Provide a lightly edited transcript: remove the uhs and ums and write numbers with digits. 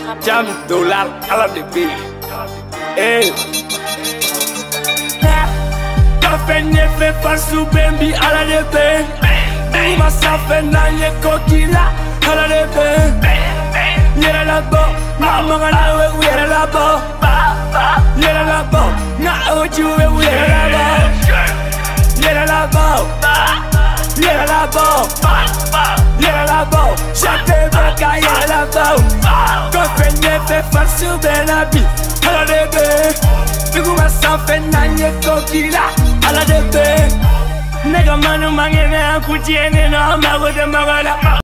Jam dollar, I love the beat. Hey. Girlfriend never falsu baby, I love the beat. Myself and I coquilla, I love the beat. Yera la bo, na mga nawe yera la bo. Yera la bo, na oju we yera la bo. Yera la bo, yera la bo. Yera la bo, chate baka yera la bo. Girlfriend never falsu baby, I love the beat. Myself and I coquilla, I love the beat. Nigga manu mangene akutiene no mago de magala.